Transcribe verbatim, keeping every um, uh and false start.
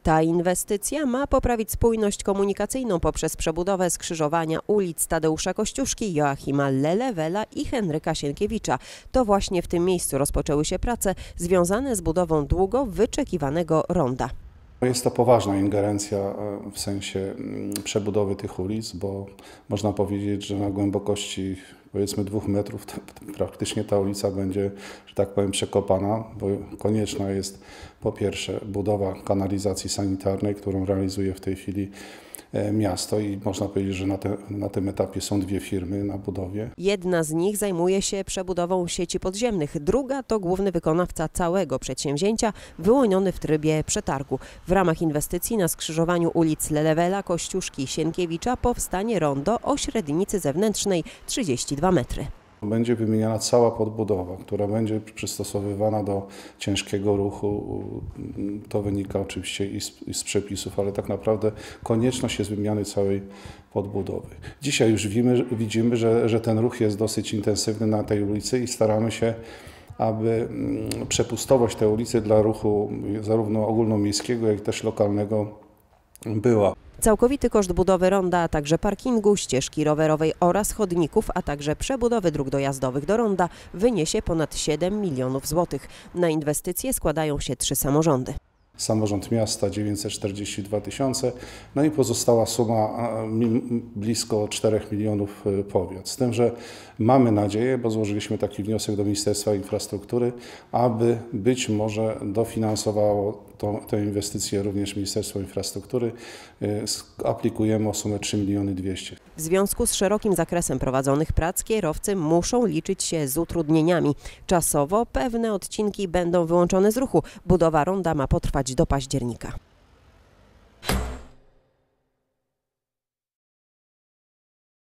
Ta inwestycja ma poprawić spójność komunikacyjną poprzez przebudowę skrzyżowania ulic Tadeusza Kościuszki, Joachima Lelewela i Henryka Sienkiewicza. To właśnie w tym miejscu rozpoczęły się prace związane z budową długo wyczekiwanego ronda. Jest to poważna ingerencja w sensie przebudowy tych ulic, bo można powiedzieć, że na głębokości powiedzmy dwóch metrów to praktycznie ta ulica będzie, że tak powiem, przekopana, bo konieczna jest po pierwsze budowa kanalizacji sanitarnej, którą realizuje w tej chwili miasto i można powiedzieć, że na, te, na tym etapie są dwie firmy na budowie. Jedna z nich zajmuje się przebudową sieci podziemnych, druga to główny wykonawca całego przedsięwzięcia, wyłoniony w trybie przetargu. W ramach inwestycji na skrzyżowaniu ulic Lelewela, Kościuszki i Sienkiewicza powstanie rondo o średnicy zewnętrznej trzydzieści dwa metry. Będzie wymieniana cała podbudowa, która będzie przystosowywana do ciężkiego ruchu. To wynika oczywiście i z, i z przepisów, ale tak naprawdę konieczność jest wymiany całej podbudowy. Dzisiaj już widzimy, widzimy że, że ten ruch jest dosyć intensywny na tej ulicy i staramy się, aby przepustowość tej ulicy dla ruchu zarówno ogólnomiejskiego, jak i też lokalnego była. Całkowity koszt budowy ronda, a także parkingu, ścieżki rowerowej oraz chodników, a także przebudowy dróg dojazdowych do ronda wyniesie ponad siedem milionów złotych. Na inwestycje składają się trzy samorządy. Samorząd miasta dziewięćset czterdzieści dwa tysiące, no i pozostała suma blisko czterech milionów powiat. Z tym, że mamy nadzieję, bo złożyliśmy taki wniosek do Ministerstwa Infrastruktury, aby być może dofinansowało to, tę inwestycję również Ministerstwo Infrastruktury. Aplikujemy o sumę trzy miliony dwieście. W związku z szerokim zakresem prowadzonych prac kierowcy muszą liczyć się z utrudnieniami. Czasowo pewne odcinki będą wyłączone z ruchu. Budowa ronda ma potrwać do października.